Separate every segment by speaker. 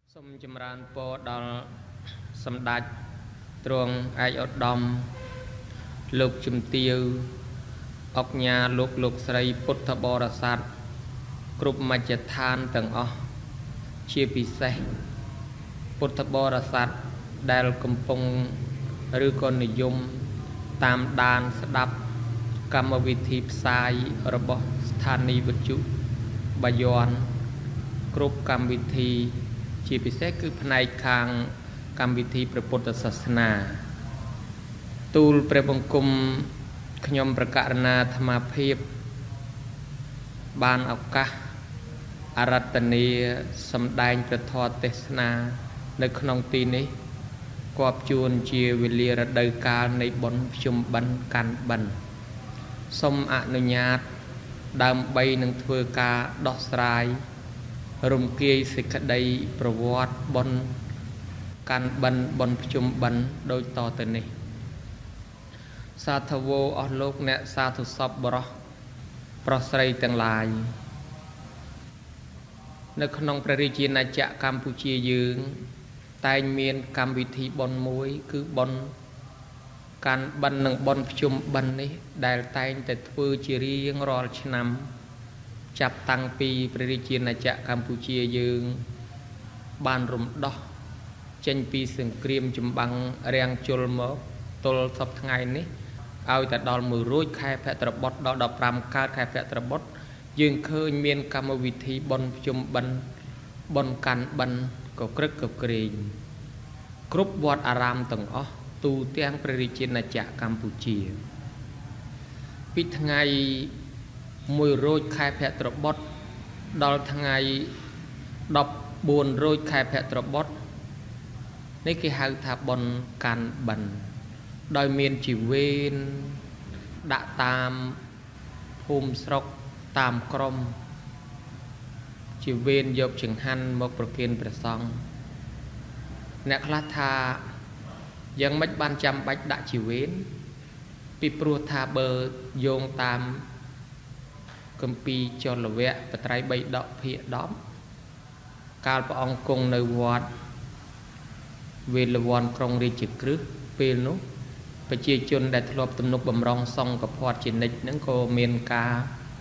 Speaker 1: សូមចម្រើនពរដល់សម្ដេចទ្រង់ឯកឧត្តមលោកជំទាវអុកញ៉ាលោកស្រីពុទ្ធបរិស័ទគ្រប់មជ្ឈដ្ឋានទាំងអស់ជាពិសេសពុទ្ធបរិស័ទដែលកំពុងឬក៏និយមតាមដានស្ដាប់កម្មវិធីផ្សាយរបស់ស្ថានីយ៍វិទ្យុបាយ័នគ្រប់កម្មវិធីជាពិសេសគឺផ្នែកខាងកម្មវិធីព្រះពុទ្ធសាសនាទូលព្រះបង្គំខ្ញុំប្រកាសណាអាត្មាភាពបានឱកាសអរតនីសម្ដែងព្រះធម៌ទេសនានៅក្នុងទីនេះគបជួនជាវេលារដូវកាលនៃបុណ្យភ្ជុំបិណ្ឌកាន់បិណ្ឌសូមអនុញ្ញាតដើម្បីនឹងធ្វើការដោះស្រាយរំគាយសេចក្តីប្រវត្តិបុណ្យកាន់បិណ្ឌបុណ្យភ្ជុំបិណ្ឌដូចតទៅនេះសាធវោអស់លោកអ្នកសាធុសពបរោះប្រុសស្រីទាំងឡាយនៅក្នុងព្រះរាជាណាចក្រកម្ពុជាយើងតែងមានកម្មវិធីបុណ្យមួយគឺបុណ្យកាន់បិណ្ឌនិងបុណ្យភ្ជុំបិណ្ឌនេះដែលតែងតែធ្វើជារៀងរាល់ឆ្នាំចាប់តាំងពីព្រះរាជាណាចក្រកម្ពុជាយើងបានរំដោះចេញពីសង្គ្រាមចម្បាំងរាំងជលមកទល់សពថ្ងៃនេះឲ្យតែដល់មួយរួចខែភទ្របទដល់15កើតខែភទ្របទយើងឃើញមានកម្មវិធីបុណ្យភ្ជុំបិណ្ឌបុណ្យកាន់បិណ្ឌក៏ក្រឹកក៏ក្រែងគ្រប់វត្តអារាមទាំងអស់ទូទាំងព្រះរាជាណាចក្រកម្ពុជាពីថ្ងៃ1រោចខែភទ្របទដល់ថ្ងៃ14រោចខែភទ្របទនេះគេហៅថាបុណ្យកាន់បិណ្ឌដោយមានជីវេនដាក់តាមភូមិស្រុកតាមក្រុមជីវេនយកចង្ហាន់មកប្រគេនព្រះសង្ឃអ្នកខ្លះថាយ៉ាងម៉េចបានចាំបាច់ដាក់ជីវេនពីព្រោះថាបើយោងតាមគម្ពីរចលវៈបត្រៃ3ដកភាគ10កាលព្រះអង្គគង់នៅវត្តវេលវ័នក្រុងរាជក្រឹសពេលនោះប្រជាជនដែលធ្លាប់ទំនុកបំរុងសង្ឃកផាត់ជានិច្ចហ្នឹងក៏មានការ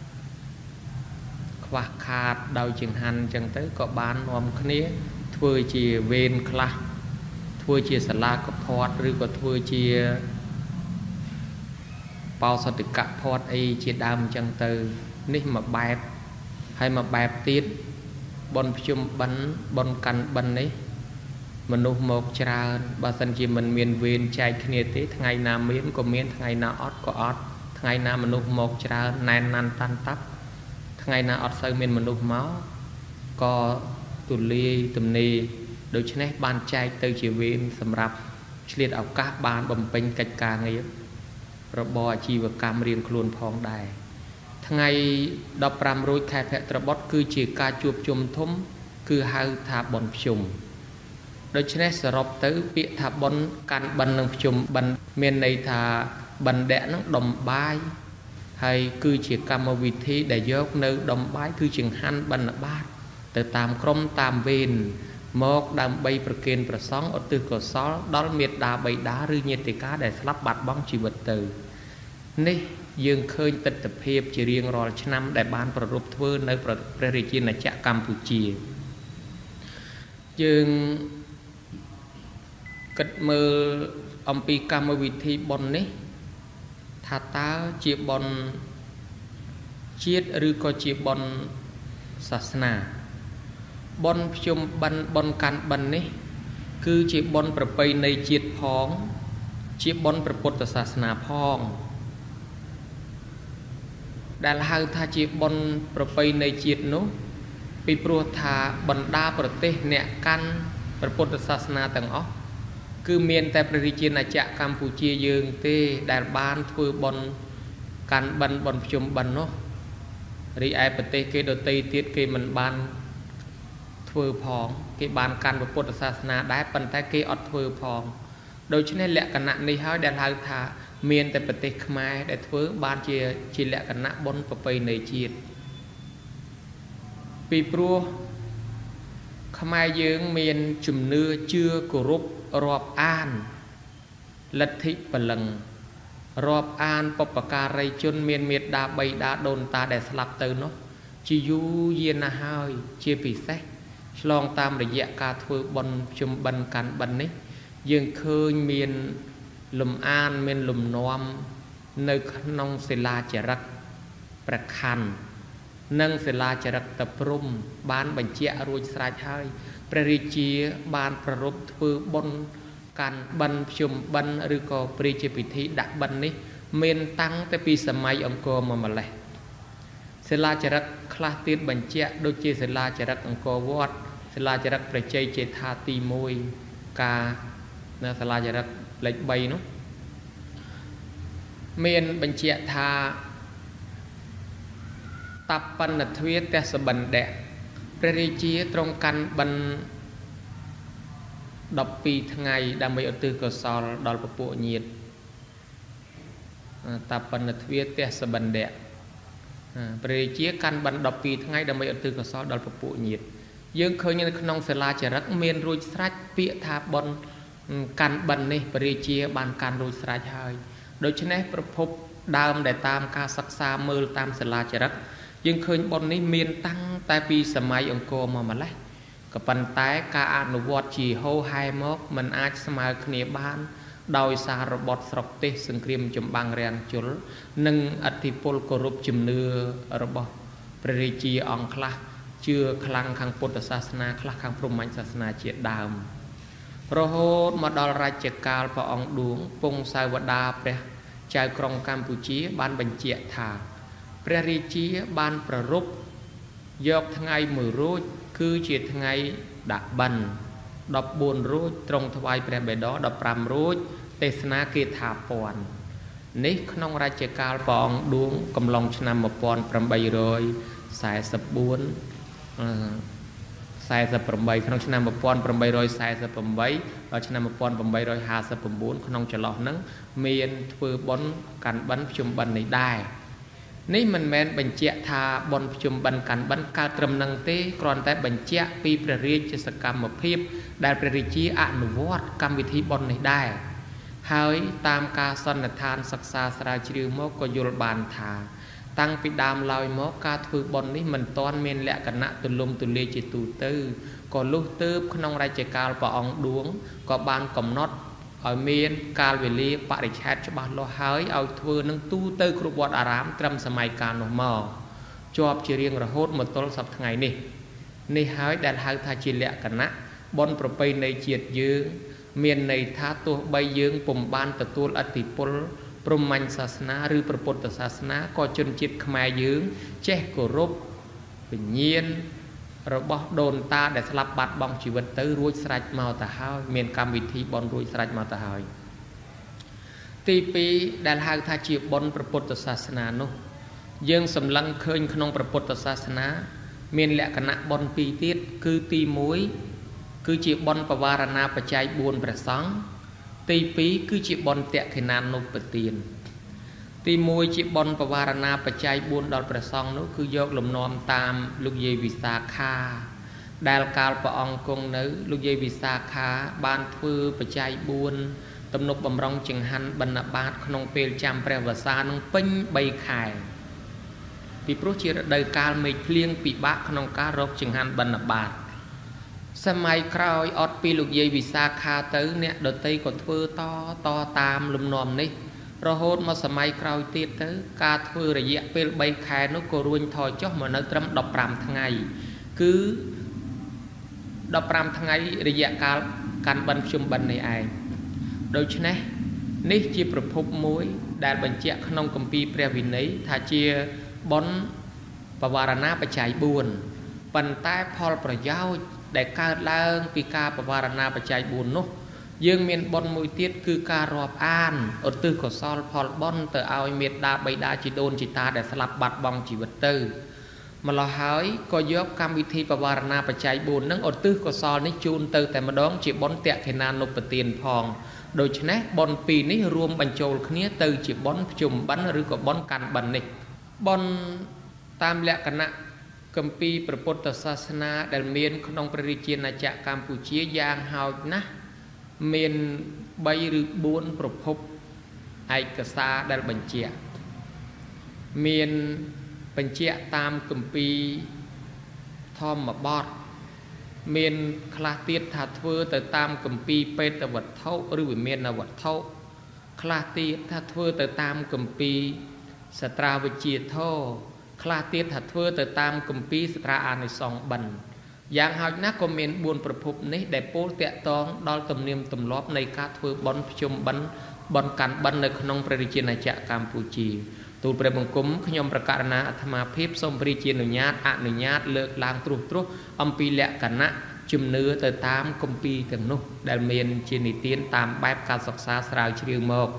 Speaker 1: ខ្វះខាតដោយចង្ហាន់អញ្ចឹងទៅក៏បាននាំគ្នាធ្វើជាវេនខ្លះធ្វើជាសាលាកផាត់ឬក៏ធ្វើជាបោសតិកផាត់អីជាដើមអញ្ចឹងទៅនេះមួយបែបហើយមួយបែបទៀតបុណ្យភ្ជុំបិណ្ឌបុណ្យកាន់បិណ្ឌនេះមនុស្សមកច្រើនបើសិនជាមិនមានវេនចែកគ្នាទេថ្ងៃណាមានក៏មានថ្ងៃណាអត់ក៏អត់ថ្ងៃណាមនុស្សមកច្រើនណែនណាន់តាន់តាប់ថ្ងៃណាអត់សូវមានមនុស្សមកក៏ទូលាយទំនេរដូច្នេះបានចែកទៅជាវេនសម្រាប់ឆ្លៀតឱកាសបានបំពេញកិច្ចការងាររបរអាជីវកម្មរៀងខ្លួនផងដែរថ្ងៃ15រោចខែភទ្របទគឺជាការជួបជុំធំគឺហៅថាបុណ្យភ្ជុំដូច្នេះសរុបទៅពាក្យថាបុណ្យកាន់បិណ្ឌនិងភ្ជុំបិណ្ឌមានន័យថាបណ្ឌៈនឹងដុំបាយហើយគឺជាកម្មវិធីដែលយកនៅដុំបាយគឺចង្ហាន់បិណ្ឌបាតទៅតាមក្រុមតាមវេនមកដើម្បីប្រគេនព្រះសង្ឃឧទ្ទិសកុសលដល់មេត្តាបិតាឬញាតិកាដែលស្លាប់បាត់បង់ជីវិតទៅនេះយើងឃើញទស្សនវិជ្ជាជារៀងរាល់ឆ្នាំដែលបានប្ររពធ្វើនៅព្រះរាជាណាចក្រកម្ពុជាយើងគិតមើលអំពីកម្មវិធីបុណ្យនេះថាតើជាបុណ្យជាតិឬក៏ជាបុណ្យសាសនាបុណ្យភ្ជុំបិណ្ឌបុណ្យកាន់បិណ្ឌនេះគឺជាបុណ្យប្រពៃណីជាតិផងជាបុណ្យព្រះពុទ្ធសាសនាផងដែលហៅថាជាបុណ្យប្រពៃណីជាតិនោះពីព្រោះថាបណ្ដាប្រទេសអ្នកកាន់ព្រះពុទ្ធសាសនាទាំងអស់គឺមានតែព្រះរាជាណាចក្រកម្ពុជាយើងទេដែលបានធ្វើបុណ្យកាន់បិណ្ឌបុណ្យភ្ជុំបិណ្ឌនោះរីឯប្រទេសគេដទៃទៀតគេមិនបានធ្វើផងគេបានកាន់ព្រះពុទ្ធសាសនាដែរប៉ុន្តែគេអត់ធ្វើផងដូច្នេះលក្ខណៈនេះហើយដែលហៅថាមានតែប្រទេសខ្មែរដែលធ្វើបានជាលក្ខណៈបុណ្យប្រពៃណីជាតិពីព្រោះขมายยืงเมียนจุ่มเนื้อเชื่อกรุบรอบอ่านลัทธิปลังรอบอ่านปปการไรจนเมียนเมียดดาใบดาโดนตาแดดสลับเตอเนาะจิยูเย็นนาฮายเชียปีเซฉลองตามระยะการทวบนจุมบันกันบันนี้ยังเคยเมียนลมอ่านเมียนลมนอมในขนมศิลาจรักประคันนั่งศิลาจรักตะพรุ่มบ้านบัญเจียรุยสายไทยประริจีบ้านประรบทวบนการบันชุมบันหรือก็ปริจิปิธิดักบันนี้เมียนตั้งแต่ปีสมัยองค์กรมาเลยศิลาจรักคลาติดบัญเจียโดยเจศิลาจรักองค์กรวอดศิลาจรักประเจเจธาตีมวยกาเนื้อศิลาจรักเล็กใบเนาะเมียนบัญเจียธาตับปันนัทเวทแต่สบันแดะประเรจีตรงกันบันดอกปีทั้งไงดำไปอุตือกสอลดอลปะปุญญ์ตับปันนัทเวทแต่สบันแดะประเรจีกันบันดอกปีทั้งไงดำไปอุตือกสอลดอลปะปุญญ์ยังเคยในขนมเสลาจรักเมียนรุยสระเปียธาบนกันบันนี่ประเรจีบันการรุยสระชายโดยเฉพาะประพบดาวได้ตามการศึกษาเมื่อตามเสลาจรักยังเคยบนนี้เมียนตั้งแต่ปีสมัยองค์กรมาเลยกับปันท้ายการอนุวัตจีโฮไฮมอกมันอาจสมัยคเนบ้านโดยสารบดสกติสังครีมจุมบางเรียนจุลนึ่งอธิปลกรุบจุมเนื้อระบบประเรจีองคลาเชื่อคลังขังพุทธศาสนาคลังขังพรหมศาสนาเจียดามพระโหดมาดอลราชกาลพระองค์ดวงปงสายวดาเปรใจกรองกัมพูชีบ้านบัญเจียธาประริจีบ้านประรุปยกทั้งไงมือรูดคือเจียทั้งไงดักบันดอกบุญรูดตรงทวายประเบดอดอกปรำรูดเตสนาเกธาปอนนิขนองราชกาลปองดวงกำลองชนะมาปอนปรำใบรอยสายสบุญสายสปรำใบขนองชนะมาปอนปรำใบรอยสายสปรำใบเราชนะมาปอนปรำใบรอยหาสปรำบุญขนองจะหลอกนั้นเมียนเฟือบนกันบันชุมบันในได้นี่มันแมนบัญเจียธาบนจุมบันกันบันกาตรมนังเตกรอนแต่บัญเจียปีประเรียจสกรรมเพียบได้ประริจีอนุวัตกรรมวิธีบนในได้หายตามกาสนทานศักษาสราจริวมกยุลบานธาตั้งปิดามลอยมกาถือบนนี้มันตอนเมนแหละกันนะตุลมตุเลจิตูเตอร์ก่อนลูกเติบขนองราชกาลปะองดวงก็บานกำนดเอาเมียนกาลเวลีปริชัดฉบับโลหายเอาทัวนังตู้เตอร์ครุบวัดอารามตรำสมัยการหนมอจอบเชียงระโหดหมดต้นสับทั้งไงนี่ในหายแดนหายทาจิเละกันนะบนประเพในเจียดยืงเมียนในท่าตัวใบยืงปุ่มบานตะตัวอติปลปรมัญศาสนาหรือประพุทธศาสนาก็จนจิตขมายยืงเจ๊กรุบเป็นเยียนเราบอกโดนตาแต่สลับบัดบองชีวิตเตอร์รุ่ยสลายมาแต่หายเมียนกรรมวิธีบอลรุ่ยสลายมาแต่หายตีปีได้หายทาจีบบอลประพุทธศาสนาโนยังสำลังเคยขนมประพุทธศาสนาเมียนแหละคณะบอลปีติดคือตีมวยคือจีบบอลประวารณาปัจจัยบุญประสังตีปีคือจีบบอลเตะขนานนุปเตียนตีมวยจีบอลประวารณาปัจจัยบุญดอลประซองนู้คือยกลมนอมตามลูกเยวิสาขาดาลกาลประองกงนู้ลูกเยวิสาขาบานฟือปัจจัยบุญตำนบบำรองจึงหันบรรณบาตขนมเปลจำแปรวสานังปิ้งใบไข่ปีพรุจิระเดยกาลไม่เพลียงปีบะขนมการบจึงหันบรรณบาตสมัยคราวอดปีลูกเยวิสาขาเตอเนี่ยโดยตีกดฟือต่อตามลมนอมนี่เราโหดมาสมัยคราวตีเตอการทวระยะเป็นใบแขนก็รุนถอยจ่อมาเนื้อตรำดอกปรามทั้งไงคือดอกปรามทั้งไงระยะการบรรชุมบันในไอโดยเฉพาะนี่จีประพบมวยได้บรรเจาะขนมกัมปีเปรียวินัยถ้าเชียบอนปวารณาปัจจัยบุญปันใต้พอลประยาวได้การเล่งปีกาปวารณาปัจจัยบุญนุยังมีบอลมวยเตี้ยคือการรอบอ่านอดตื้อกซอลพอลบอลเตอเอาเม็ดดาใบดาจิโดนจิตาได้สลับบัดบองจีวัตเตอร์มาลาหายก็ยกกรรมวิธีปวารณาปัจจัยบุญนั่งอดตื้อกซอลนี่จูนเตอแต่มาดองจีบอลเตะเขนานนุปเตียนพองโดยเฉพาะบอลปีนี้รวมบรรจุขณีเตอจีบอลจุ่มบันหรือกับบอลกันบันนี่บอลตามแหลกกันนะកំពីព្រះពុទ្ធសាសនាដែលមានក្នុងព្រះរាជាណាចក្រកម្ពុជាយ៉ាងហោចណាស់មាន3ឬ4ប្រភពឯកសារដែលបញ្ជាក់មានបញ្ជាក់តាមកំពីធម្មបទមានខ្លះទៀតថាធ្វើទៅតាមកំពីបេតវត្ថុឬវិមានវត្ថុខ្លះទៀតថាធ្វើទៅតាមកំពីសត្រាវិជ្ជាធម៌ខ្លះទៀតថាធ្វើទៅតាមគម្ពីរសត្រាអានិសង្ឃបិណ្ឌយ៉ាងហោចណាស់ក៏មាន4ប្រភពនេះដែលពោលតាក់ទងដល់ទំនៀមទម្លាប់នៃការធ្វើបុណ្យភ្ជុំបិណ្ឌបន់កាន់បិណ្ឌនៅក្នុងព្រះរាជាណាចក្រកម្ពុជាទូលព្រះបង្គំខ្ញុំប្រកាសណាអាត្មាភាពសូមព្រះរាជានុញ្ញាតអនុញ្ញាតលើកឡើងត្រួសអំពីលក្ខណៈជំនឿទៅតាមគម្ពីរទាំងនោះដែលមានជានិទានតាមបែបការសិក្សាស្រាវជ្រាវមក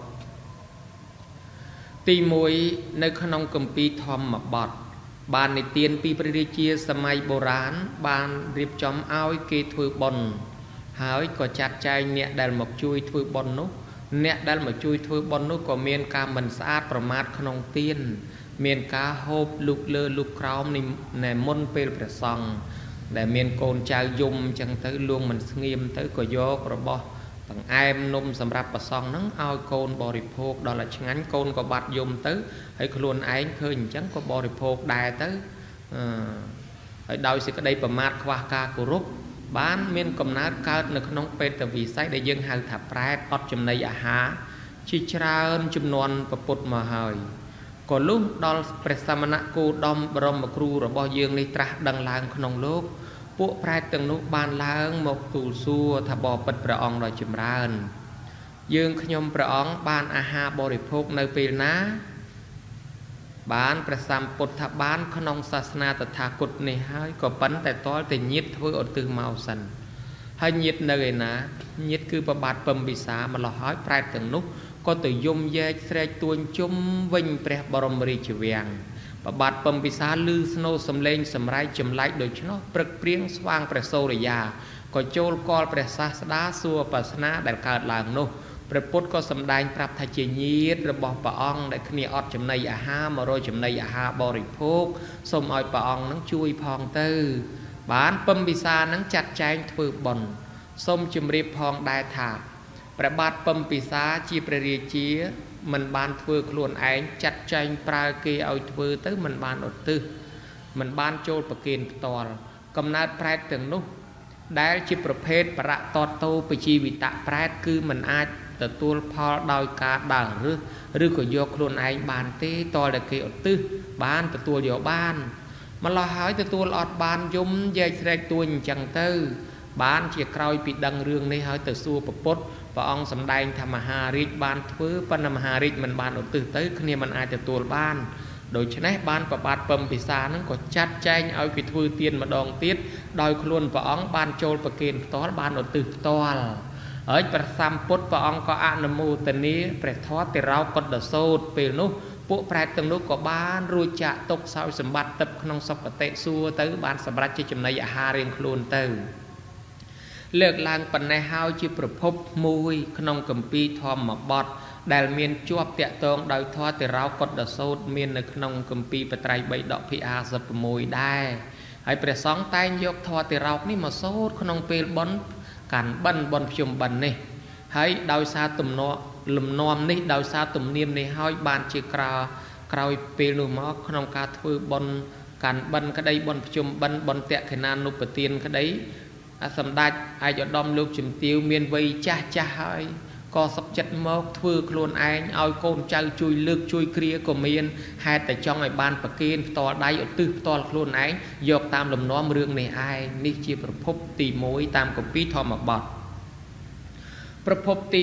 Speaker 1: ទី1នៅក្នុងគម្ពីរធម្មបទបាននិទានពីព្រះរាជាសម័យបុរាណបានរៀបចំឲ្យគេធ្វើបុណ្យហើយក៏ចាត់ចែងអ្នកដែលមកជួយធ្វើបុណ្យនោះអ្នកដែលមកជួយធ្វើបុណ្យនោះក៏មានការមិនស្អាតប្រមាថក្នុងទានមានការហូបលុកលើលុកក្រោមនៃមុនពេលព្រះសង្ឃដែលមានកូនចៅយំអញ្ចឹងទៅលួងមិនស្ងៀមទៅក៏យករបស់បង្អែមនំសម្រាប់ប្រសងហ្នឹងឲ្យកូនបរិភោគដល់តែឆ្ងាញ់កូនក៏បាត់យំទៅហើយខ្លួនឯងឃើញអញ្ចឹងក៏បរិភោគដែរទៅហើយដោយសេចក្តីប្រមាថខ្វះការគោរពបានមានកំណើតកើតនៅក្នុងពេទ្យវិស័យដែលយើងហៅថាប្រែតអត់ចំណីអាហារជាច្រើនចំនួនប្រពុតមកហើយក៏លុះដល់ព្រះសមណគោតមបរមគ្រូរបស់យើងនេះត្រាស់ដឹងឡើងក្នុងលោកពួកប្រែតទាំងនោះបានឡើងមកទូលសួរថាបបិទ្ធព្រះអង្គដ៏ចម្រើនយើងខ្ញុំព្រះអង្គបានអាហារបរិភោគនៅពេលណាបានព្រះសម្ពុទ្ធថាបានក្នុងសាសនាតថាគតនេះហើយក៏ប៉ុន្តែតលតែញាតធ្វើឧទ្ទិសមកសិនហើយញាតនៅឯណាញាតគឺប្របាទពំពិសាម្លោះហើយប្រែតទាំងនោះក៏ទៅយំយែកស្រែកទួញជុំវិញព្រះបរមរាជវាំងប្របាទពំពិសាឮស្នូសំឡេងសម្រែកចម្លែកដូច្នោះព្រឹកព្រៀងស្វាងព្រះសូរិយាក៏ចូលកលព្រះសាស្តាសួរបាសនាដែលកើតឡើងនោះព្រះពុទ្ធក៏សម្ដែងប្រាប់ថាជាញាតិរបស់ព្រះអង្គដែលគ្នាអត់ចំណីអាហារមករយចំណីអាហារបរិភោគសូមឲ្យព្រះអង្គនឹងជួយផងទៅបានពំពិសានឹងចាត់ចែងធ្វើបុណ្យសូមជម្រាបផងដែរថាព្រះបាទពំពិសាជាព្រះរាជាមិនបានធ្វើខ្លួនឯងចាត់ចែងប្រើគេឲ្យធ្វើទៅមិនបានឧទ្ទិសមិនបានចូលប្រគេនផ្ទាល់កំណើតប្រែតទាំងនោះដែលជាប្រភេទបរតតោបជីវិតៈប្រែតគឺមិនអាចទទួលផលដោយការដើរឬក៏យកខ្លួនឯងបានទេតលតែគេឧទ្ទិសបានទទួលយកបានម្ល៉េះហើយទទួលអត់បានយំយែកស្រែកទួញអញ្ចឹងទៅបានជាក្រោយពីដឹងរឿងនេះហើយទៅសួរព្រះពុទ្ធព្រះអង្គសម្ដែងថាមហារាជបានធ្វើប៉ុន្តែមហារាជមិនបានឧទ្ទិសទៅគ្នាមិនអាចទទួលបានដូច្នេះបានប្របាទពំពិសានឹងក៏ចាត់ចែងឲ្យគេធ្វើទានម្ដងទៀតដោយខ្លួនព្រះអង្គបានចូលប្រគេនផ្ទាល់បានឧទ្ទិសផ្ទាល់ហើយព្រះសម្ពុទ្ធព្រះអង្គក៏អនុមោទនាព្រះធម៌តិរោកុដសោតពេលនោះពួកប្រែតទាំងនោះក៏បានរួចចាក់ទុកសោយសម្បត្តិទឹកក្នុងសុគតិសួគ៌ទៅបានសម្រេចជាចំណីអាហាររៀងខ្លួនទៅលើកឡើងប៉ុណ្ណេះហើយជាប្រភពមួយក្នុងគម្ពីរធម្មបទដែលមានជាប់តាក់ទងដោយធម៌តិរោកុដសោតមាននៅក្នុងគម្ពីរបត្រៃបិដកភាគ56ដែរហើយព្រះសង្ឃតែងយកធម៌តិរោកនេះមកសូត្រក្នុងពេលបុណ្យកាន់បិណ្ឌបុណ្យភ្ជុំបិណ្ឌនេះហើយដោយសារទំនាស់លំនាំនេះដោយសារទំនៀមនេះហើយបានជាក្រោយពេលនោះមកក្នុងការធ្វើបុណ្យកាន់បិណ្ឌក្តីបុណ្យភ្ជុំបិណ្ឌបុណ្យតក្កិណានុបទានក្តីសម្ដេចឯកឧត្តមលោកជំទាវមានវ័យចាស់ហើយក៏សុខចិត្តមកធ្វើខ្លួនឯងឲ្យកូនចៅជួយលើកជួយគ្រាក៏មានហេតុតែចង់ឲ្យបានប្រគេនផ្ទាល់ដៃឧទ្ទិសផ្ទាល់ខ្លួនឯងយកតាមលំនាំរឿងនេះឯងនេះជាប្រភពទី1តាមគម្ពីរធម្មបទប្រភពទី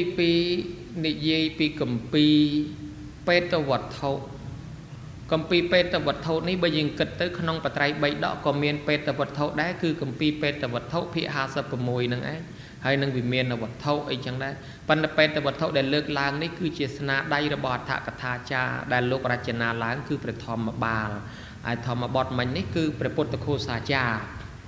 Speaker 1: 2និយាយពីគម្ពីរបេតវត្ថុគម្ពីរបេតវត្ថុនេះបើយើងគិតទៅក្នុងបត្រៃបិដកក៏មានបេតវត្ថុដែរគឺគម្ពីរបេតវត្ថុភាគ56ហ្នឹងឯងហើយនឹងវិមានវត្ថុអីចឹងដែរប៉ុន្តែបេតវត្ថុដែលលើកឡើងនេះគឺជាស្នាដៃរបស់អដ្ឋកថាចារ្យដែលលោករចនាឡើងគឺព្រះធម្មបាលហើយធម្មបទមិញនេះគឺព្រះពុទ្ធឃោសាចារ្យ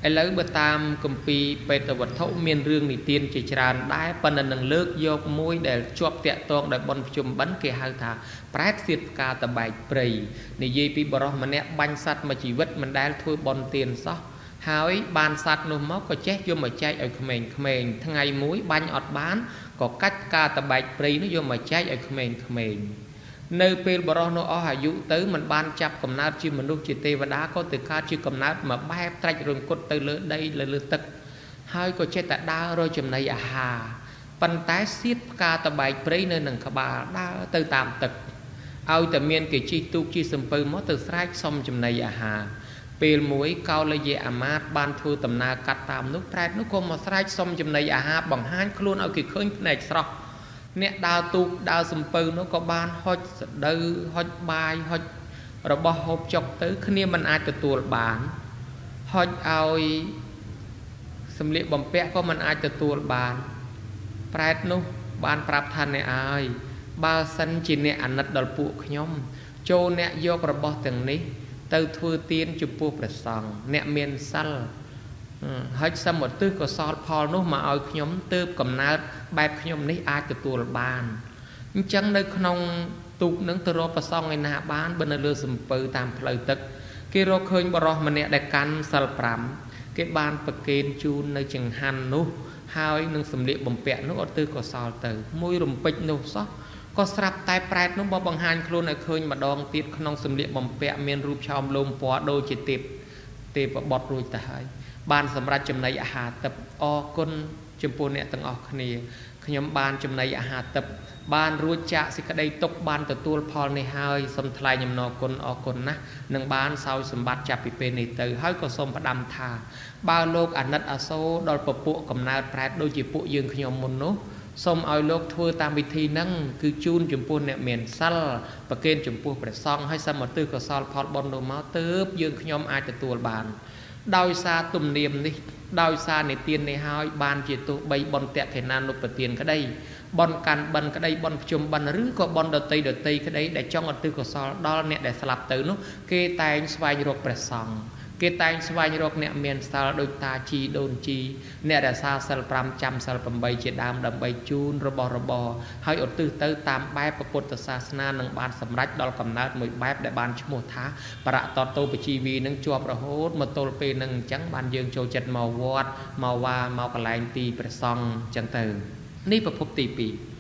Speaker 1: ឥឡូវបើតាមគម្ពីរបេតវត្ថុមានរឿងនិទានជាច្រើនដែរប៉ុន្តែនឹងលើកយកមួយដែលជាប់តាក់ទងដោយបុណ្យភ្ជុំបិណ្ឌគេហៅថាប្រែតសៀតផ្កាតបែកព្រៃនិយាយពីបរិសម្នាក់បាញ់សត្វមួយជីវិតមិនដែលធ្វើបុណ្យទានសោះហើយបានសត្វនោះមកក៏ចេះយកមកចែកឲ្យក្មេងៗថ្ងៃមួយបាញ់អត់បានក៏កាច់ផ្កាតបែកព្រៃនោះយកមកចែកឲ្យក្មេងៗនៅពេលបរិសនោះអស់អាយុទៅមិនបានចាប់កំណើតជាមនុស្សជាទេវតាក៏ទៅកើតជាកំណើតមកបែបត្រាច់រង្គត់ទៅលើដីលើទឹកហើយក៏ចេះតែដើររកចំណីអាហារប៉ុន្តែសៀតផ្កាតបែកព្រៃនៅនឹងក្បាលដើរទៅតាមទឹកឲ្យតែមានគេជិះទូកជិះសំពៅមកទៅស្រែកសុំចំណីអាហារពេលមួយកោលយៈអាមាត្យបានធ្វើដំណើរកាត់តាមនោះប្រែតនោះក៏មកស្រែកសុំចំណីអាហារបង្ហាញខ្លួនឲ្យគេឃើញភ្នែកស្រស់អ្នកដើរទូកដើរសំពៅនោះក៏បានហុចស្ដៅហុចបាយហុចរបស់ហូបចុកទៅគ្នាមិនអាចទទួលបានហុចឲ្យសម្លៀកបំពាក់ក៏មិនអាចទទួលបានប្រែតនោះបានប្រាប់ថាអ្នកអើយបើសិនជាអ្នកអាណិតដល់ពួកខ្ញុំចូលអ្នកយករបស់ទាំងនេះទៅធ្វើទានចំពោះព្រះសង្ឃអ្នកមានសិលហើយសមុទ្ទិកុសលផលនោះមកឲ្យខ្ញុំទើបកំណើតបែបខ្ញុំនេះអាចទទួលបានអញ្ចឹងនៅក្នុងទូកនឹងទៅរកព្រះសង្ឃឯណាបានបើនៅលើសំពៅតាមផ្លូវទឹកគេរកឃើញបរិសម្នាក់ដែលកាន់សិល5គេបានប្រគេនជូននៅចង្ហាន់នោះហើយនឹងសម្លៀកបំពាក់នោះឧទ្ទិសកុសលទៅមួយរំពេចនោះសោះក៏ស្រាប់តែប្រែតនោះមកបង្ហាញខ្លួនឲ្យឃើញម្ដងទៀតក្នុងសម្លៀកបំពាក់មានរូបឆោមលោមពណ៌ដូចជាទេពបុត្ររួចទៅហើយបានសម្រាប់ចំណីអាហារទឹកអរគុណចំពោះអ្នកទាំងអស់គ្នាខ្ញុំបានចំណីអាហារទឹកបានរួចចាកសេចក្តីទុក្ខបានទទួលផលនេះហើយសូមថ្លែងអំណរគុណអរគុណណាស់នឹងបានសោយសម្បត្តិចាប់ពីពេលនេះទៅហើយក៏សូមផ្ដាំថាបើលោកអាណិតអាសូរដល់ពពួកកំណើតប្រែតដូចជាពួកយើងខ្ញុំមុននោះសូមឲ្យលោកធ្វើតាមវិធីហ្នឹងគឺជូនចំពោះអ្នកមានសិលប្រគេនចំពោះព្រះសង្ឃហើយសមុទ្ទិកុសលផលបុណ្យនោះមកទើបយើងខ្ញុំអាចទទួលបានដោយសារទំនៀមនេះដោយសារនិទាននេះហើយបានជាទោះបីបុណ្យតេខេណានុបទានក្តីបុណ្យកាន់បិណ្ឌក្តីបុណ្យភ្ជុំបិណ្ឌឬក៏បុណ្យដតីក្តីដែលចង់ឧទ្ទិសកុសលដល់អ្នកដែលស្លាប់ទៅនោះគេតែងស្វែងរកព្រះសង្ឃគេតែងស្វែងរកអ្នកមានសិលដូចតាជីដូនជីអ្នករក្សាសិល5ចាំសិល8ជាដើមដើម្បីជូនរបស់របរហើយឧទ្ទិសទៅតាមបែបពុទ្ធសាសនានឹងបានសម្រេចដល់កំណើតមួយបែបដែលបានឈ្មោះថាបរតតោបជីវីនឹងជាប់រហូតមកទល់ពេលនឹងអញ្ចឹងបានយើងចូលចិត្តមកវត្តមកវាមកកន្លែងទីព្រះសង្ឃអញ្ចឹងទៅនេះប្រភពទី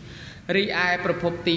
Speaker 1: 2រីឯប្រភពទី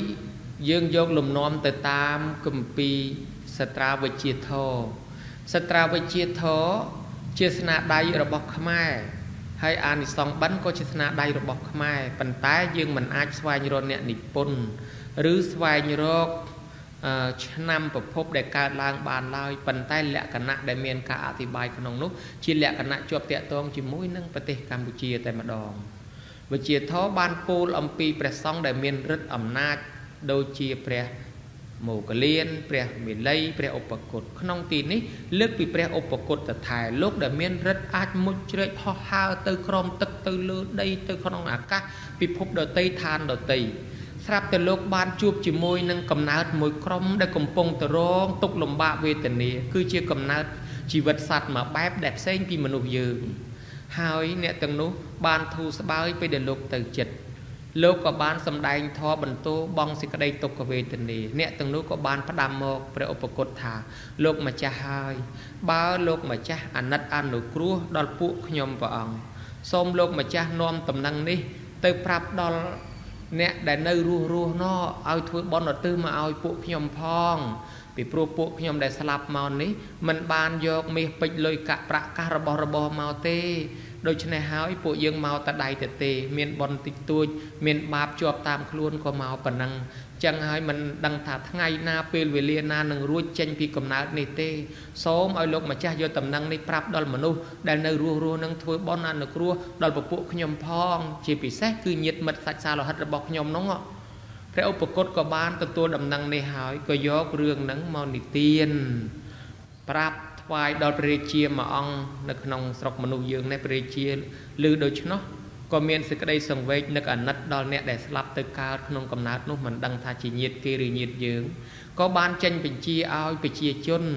Speaker 1: 3យើងយកលំនាំទៅតាមគម្ពីរសត្រាវិជ្ជាធម៌សត្រាវិជ្ជាធម៌ជាស្នាដៃរបស់ខ្មែរហើយអានិសង្ឃបិណ្ឌក៏ជាស្នាដៃរបស់ខ្មែរប៉ុន្តែយើងមិនអាចស្វែងរកអ្នកនិពន្ធឬស្វែងរកឆ្នាំប្រភពដែលកើតឡើងបានឡើយប៉ុន្តែលក្ខណៈដែលមានការអធិប្បាយក្នុងនោះជាលក្ខណៈជាប់តាក់ទងជាមួយនឹងប្រទេសកម្ពុជាតែម្ដងវិជ្ជាធម៌បានពោលអំពីព្រះសង្ឃដែលមានឫទ្ធិអំណាចដូចជាព្រះមោគលានព្រះមេលីព្រះឧបគុតក្នុងទីនេះលើកពីព្រះឧបគុតទៅថែលោកដែលមានឫទ្ធិអាចមុជជ្រែកហោះហើរទៅក្រោមទឹកទៅលើដីទៅក្នុងអាកាសពិភពដតីឋានដតីស្រាប់តែលោកបានជួបជាមួយនឹងកំណើតមួយក្រុមដែលកំពុងទៅរងទុក្ខលំបាកវេទនាគឺជាកំណើតជីវិតសត្វមួយបែបដែលផ្សេងពីមនុស្សយើងហើយអ្នកទាំងនោះបានធូរស្បើយពេលដែលលោកទៅចិត្តលោកក៏បានសម្ដែងធម៌បន្ទោបងសេចក្តីទុក្ខវេទនាអ្នកទាំងនោះក៏បានផ្ដាំមកព្រះឧបគុតថាលោកម្ចាស់ហើយបើលោកម្ចាស់អាណិតអនុគ្រោះដល់ពួកខ្ញុំព្រះអង្គសូមលោកម្ចាស់នាំដំណឹងនេះទៅប្រាប់ដល់អ្នកដែលនៅរស់នោះឲ្យធ្វើបុណ្យឧទ្ទិសមកឲ្យពួកខ្ញុំផងពីព្រោះពួកខ្ញុំដែលស្លាប់មកនេះមិនបានយកមាសពេជ្រលុយកាក់ប្រាក់កាសរបស់របរមកទេដូច្នេះហើយពួកយើងមកតែដៃទៅទេមានបុណ្យតិចតួចមានបាបជាប់តាមខ្លួនក៏មកប៉ុណ្ណឹងចឹងហើយមិនដឹងថាថ្ងៃណាពេលវេលាណានឹងរួចចេញពីកំណើតនេះទេសូមឲ្យលោកម្ចាស់យកដំណឹងនេះប្រាប់ដល់មនុស្សដែលនៅរស់នឹងធ្វើបុណ្យអនុគ្រោះដល់ពពួកខ្ញុំផងជាពិសេសគឺញាតិមិត្តសាច់សាលោហិតរបស់ខ្ញុំនោះព្រះឧបគុតក៏បានទទួលដំណឹងនេះហើយក៏យករឿងហ្នឹងមកនិទានប្រាប់ថ្វាយដល់ព្រះរាជាមួយអង្គនៅក្នុងស្រុកមនុស្សយើងនេះព្រះរាជាឮដូច្នោះក៏មានសេចក្តីសង្វេគនឹកអាណិតដល់អ្នកដែលស្លាប់ទៅកើតក្នុងកំណើតនោះមិនដឹងថាជាញាតិគេឬញាតិយើងក៏បានចេញបញ្ជាឲ្យប្រជាជន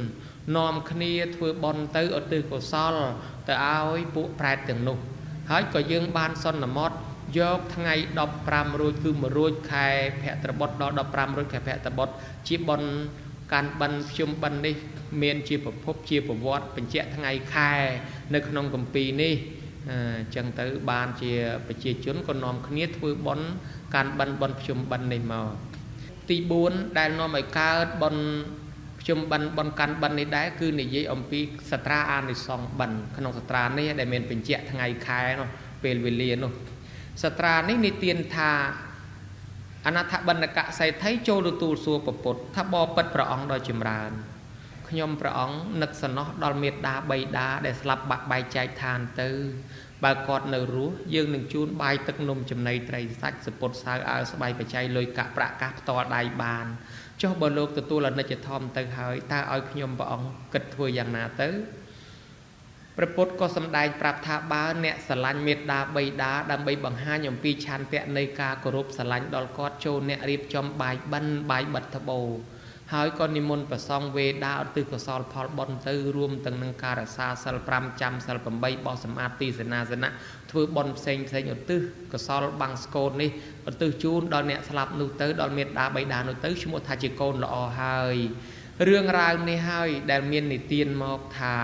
Speaker 1: นอมคณีทวบอลเตอร์ตือกซอลแต่เอาไอ้ปุแปรถึงนุหายก็ยังบานซอนนมอดยกทั้งไงดอกปรามรูดคือมารูดใครแผะตะบดดอกปรามรูดใครแผะตะบดจีบอลการบันชุมบันนี่เมียนจีบพบจีบวอดเป็นเจ้าทั้งไงใครในขนมกัมปีนี่จังเตอร์บานเจียไปเจียจุนก็นอมคณีทวบอลการบันชุมบันในมาตีบุญได้นอมไอ้การบันชุมบันการบันในได้คือในยี่อมปีสตราอันในสองบันขนมสตรานี่ได้เมียนเป็นเจ้าทั้งไงใครเนาะเป็นเวลีเนาะสตรานี่นิเตียนทาอนาถบรรณกะใส่ไทยโจดูตูสัวปปดถ้าบอปัดพระองค์โดยจิมรานขยมพระองค์นึกสนอดอลเมตดาใบดาได้สลับบักใบใจทานเตอบากอดเนรู้ยืงหนึ่งจูนใบตึกนมจำในไตรสักสปดสาวเอาสบายไปใจลอยกะประกาศต่อได้บานเจ้าบอลโลกตัวละน่าจะทอมเตอหายตาเอาขยมพระองค์กึดถวยอย่างนาเตอพระพุทธก็สำได้ปรับทาบ้าเนี่ยสลันเมตดาใบดาดำใบบังหาหยมปีชันเตะในกากรุบสลันดอลกอดโจเนี่ยรีบจอมใบบันใบบัตทโบหายก็นิมนต์ประซองเวดาตือกสอลพอลบอลตือรวมตั้งนังการซาสัลปรำจำสัลปมใบบอสมาตีสนาสนะถือบอลเซ็งอตือกสอลบังสโกนนี่ตือจูนดอลเนี่ยสลับนูเตอร์ดอลเมตดาใบดานูเตอร์ชั่วโมงทาจิโกนละอหายเรื่องราวในหายแดลเมียนในเตียนมอกทา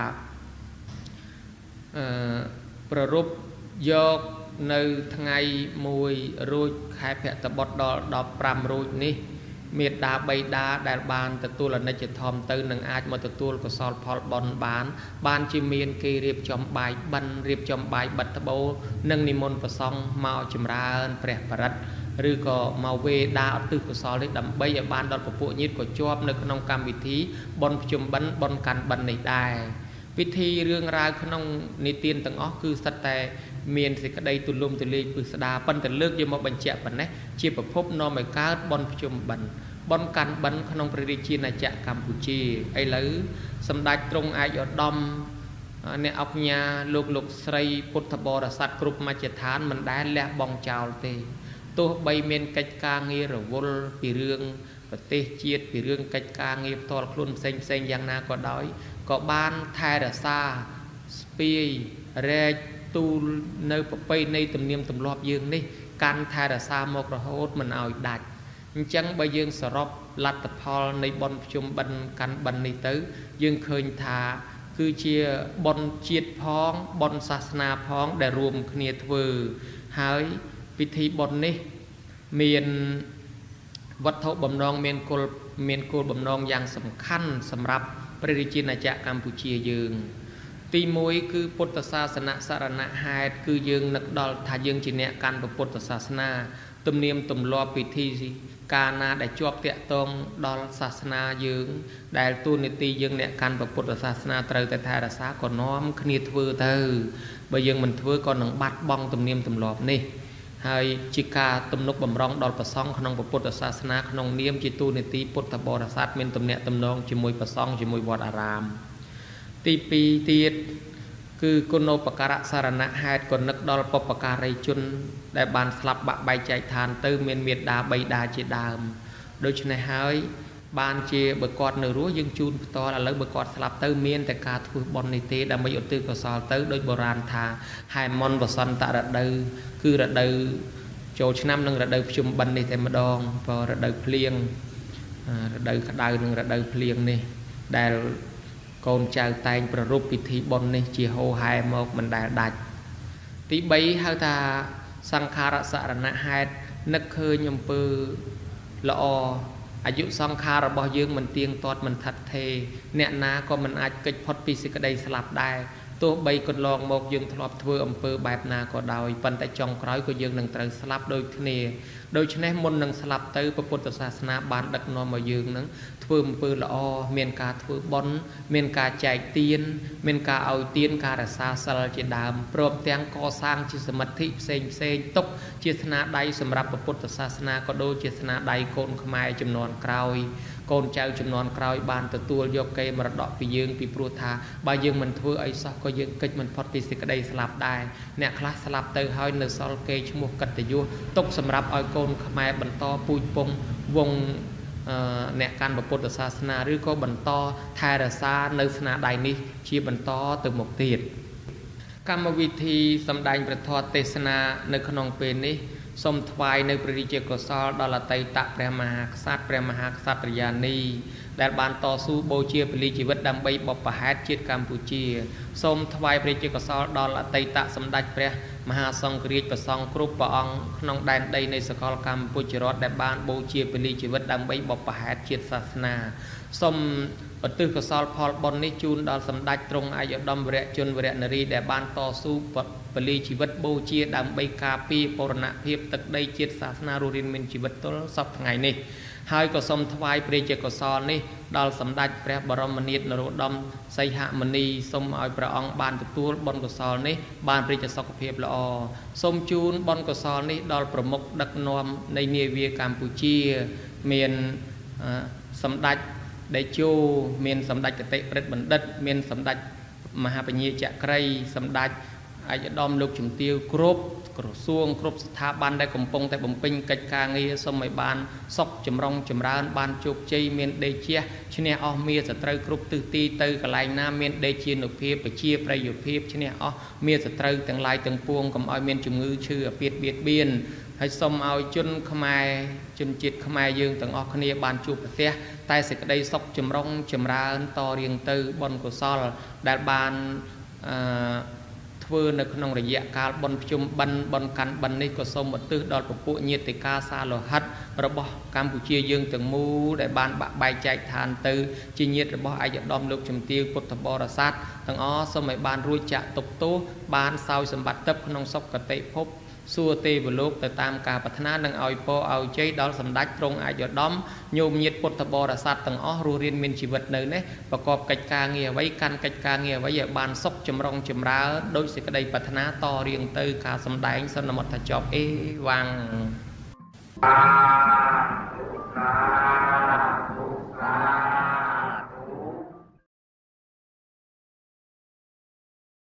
Speaker 1: ประรุปยกในทั้งไงมวยรูดขายแผะตะบดดอกปรำรูดนี่เมตดาใบดาแดลบานตะตัวละในจิตทอมตื่นหนังอาจมาตะตัวก็สอลพอลบอลบานจิเมียนกีเรียบจอมใบบันเรียบจอมใบบัตตะโบนังนิมนต์ประซองมาจิมราแปรปรัดหรือก็มาเวดาตึกก็สอลได้ดำใบบานดอลประปุยิดก็จอบในขนมกรรมวิธีบอลจุมบอลกันบันในได้วิธีเรื่องราวขนมในเตียนต่างอ๋อคือสแต่เมียนสิกได้ตุลุมตุลีปึกษดาปันแต่เลือกยังมาบรรเจปันนะเชียบพบนอมไอการบอลจุมบอลกันบันขนมประดิจีนาจะกัมพูชีไอหรือสำได้ตรงไอยอดมเนี่ยอักญาลูกไสรพุทธบริษัทกรุ๊ปมาเจฐานมันได้และบองเจ้าเตตัวใบเมียนกิจการเงียรวลปีเรื่องประเทศจีดปีเรื่องกิจการเงียตอลคลุนเซ็งอย่างนาก็ได้ก็บ้านไทยรัสาสปีเรตูในไปในตุ่มเนียมตุ่มรอบยืงนี่การไทยรัสามกระโหดมันเอาดัดจังใบยืงสรบลัดตะพอลในบอลชุมบันกันบันในตื้อยืงเคยทาคือเชียบอลเจียดพ้องบอลศาสนาพ้องได้รวมเนียทเวอร์หายพิธีบอลนี่เมียนวัตถุบำนองเมียนโกลบำนองอย่างสำคัญสำหรับประเทศจีนอาจจะกัมพูชียืงตีมวยคือพุทธศาสนาสารณะหายคือยืงนักดอลทายืงจีเนการประพุทธศาสนาตุ่มเนียมตุ่มรอพิธีการนาได้จวบเตะตรงดอลศาสนายืงได้ตูนิตียืงเนี่ยการประพุทธศาสนาเตยแต่ไทยรัสาก่อนน้อมคณีทเวอร์เตอใบยืงมันทเวอร์ก่อนหนังบัดบ้องตุ่มเนียมตุ่มรอบนี่ให้จิกาตุ่มนกบำรองดอลประซองขนมประพุทธศาสนาขนมเนียมจิตูนิตีพุทธบริษัทเมียนตุ่มเนี่ยตุ่มนองจิมวยประซองจิมวยวัดอารามตีปีตีดคือกุโนปการะสารณะหายก่อนนักดอลปปการัยจุนได้บานสลับบะใบใจทานเติมเมียนเมียดาใบดาเจดามโดยเฉพาะหายบานเจเบกอดเนื้อรั้วยังจูนต่อแล้วเบกอดสลับเติมเมียนแต่การทุบบอลในเตดำไม่หยุดตื้อกสอลเติมโดยโบราณทาหายมอนบสันตะระเดอคือระเดอโจชน้ำนึงระเดอชุมบันในเต็มดองพอระเดอเพลียงระเดอขดาวนึงระเดอเพลียงนี่ได้กนเจ้าแต่งประรุปพิธีบนในจีโฮไฮมอกมันได้ดัดตีใบเฮาตาสังขารสารณะหายนักเคยยมปือละออายุสังขารบ่ยืงมันเตียงตอดมันทัดเทเนี่ยนาก็มันอาจเกิดพอดปีสิกระไดสลับได้ตัวใบกนลองมอกยืงทลอบเทออำเภอแบบนาก็ดาวปันแต่จองคล้อยก็ยืงหนังตรังสลับโดยเนโดยชนะมนหนังสลับเตอพระพุทธศาสนาบานดักนอมายืงนั้นเทออำเภอละอเมียนกาเทอบอนเมียนกาใจเตียนเมียนกาเอาเตียนการรักษาสลเจดามพร้อมแตงก่อสร้างจิตสมัติเซงตกเจตนาใดสำหรับพระพุทธศาสนาก็โดยเจตนาใดโกนขมายจำนวนกราวโกนเจ้าจำนวนกราวบานตัวยกเกมรดกปียืงปีปรุธาบายืงมันเทอไอซอกก็ยืงกิจมันพอดปีสิกระไดสลับได้เนี่ยคลาสสลับเตอหอยเนซอลเกชมุกกัตยุตกสำหรับไอโกนขมายบรรทอปุยปงวงអ្នកកាន់ពុទ្ធសាសនាឬក៏បន្តថែរក្សានៅស្នាដៃនេះជាបន្តទៅមុខទៀតកម្មវិធីសម្ដែងព្រះធម៌ទេសនានៅក្នុងពេលនេះសូមថ្វាយនៅព្រះរាជាកុសលដល់អតីតព្រះមហាក្សត្រព្រះមហាក្សត្រិយានីដែលបានតស៊ូបូជាពលីជីវិតដើម្បីបព្វហេតុជាតិកម្ពុជាសូមថ្វាយព្រះរាជាកុសលដល់អតីតសម្ដេចព្រះមហាសង្ឃរាជព្រះសង្ឃគ្រប់ព្រះអង្គក្នុងដែនដីនៃសកលកម្ពុជារដ្ឋដែលបានបូជាពលីជីវិតដើម្បីបព្វហេតុជាតិសាសនាសូមឧទ្ទិសកុសលផលបុណ្យនេះជូនដល់សម្ដេចទ្រង់ឯកឧត្តមវរជនវរនារីដែលបានតស៊ូពលីជីវិតបូជាដើម្បីការពារបូរណភាពទឹកដីជាតិសាសនារស់រានមានជីវិតទល់សពថ្ងៃនេះហើយក៏សូមថ្វាយព្រះជាកុសលនេះដល់សម្ដេចព្រះបរមនាថនរោត្តមសីហមុនីសូមឲ្យព្រះអង្គបានទទួលបុណ្យកុសលនេះបានព្រះសុខភាពល្អសូមជូនបុណ្យកុសលនេះដល់ប្រមុខដឹកនាំនៃនាវាកម្ពុជាមានសម្ដេចដេជោមានសម្ដេចកតិប្រិទ្ធបណ្ឌិតមានសម្ដេចមហាបញ្ញាចក្រីសម្ដេចឯកឧត្តមលោកជំទាវគ្រប់ក្រសួងគ្រប់ស្ថាប័នដែលកំពុងតែបំពេញកិច្ចការងារសូមឲ្យបានសុខចម្រុងចម្រើនបានជោគជ័យមានដេជះឈ្នះអស់មានសត្រូវគ្រប់ទិសទីទៅកន្លែងណាមានដេជានុភាពបជាប្រយោជន៍ភាពឈ្នះអស់មានសត្រូវទាំងឡាយទាំងពួងកុំឲ្យមានជំងឺឈឺអាពាហ៍បៀតបៀនហើយសូមឲ្យជនខ្មែរជនជាតិខ្មែរយើងទាំងអស់គ្នាបានជួបប្រទះតែសេចក្តីសុខចម្រុងចម្រើនតរៀងទៅបុណ្យកុសលដែលបានធ្វើនៅក្នុងរយៈកាលបុណ្យភ្ជុំបិណ្ឌបុណ្យកាន់បិណ្ឌនេះក៏សូមឧទ្ទិសដល់ពពួកញាតិកាសាលោហិតរបស់កម្ពុជាយើងទាំងមូលដែលបានបាក់បែកចែកឋានទៅជាញាតិរបស់ឯកឧត្តមលោកជំទាវពុទ្ធបរិស័ទទាំងអស់សូមឲ្យបានរួចចាក់ទុកទោសបានសោយសម្បត្តិទឹកក្នុងសុគតិភពសួគ៌ទេវលោកទៅតាមការប្រាថ្នានិងឲ្យពរឲ្យជ័យដល់សម្ដេចទ្រង់ឯកឧត្តមញោមញាតិពុទ្ធបរិស័ទទាំងអស់រស់រានមានជីវិតនៅនេះប្រកបកិច្ចការងារអ្វីកាន់កិច្ចការងារអ្វីឲ្យបានសុខចម្រុងចម្រើនដោយសេចក្តីប្រាថ្នាតរៀងទៅការសម្ដែងសន្មតថាចប់អេវ៉ាំង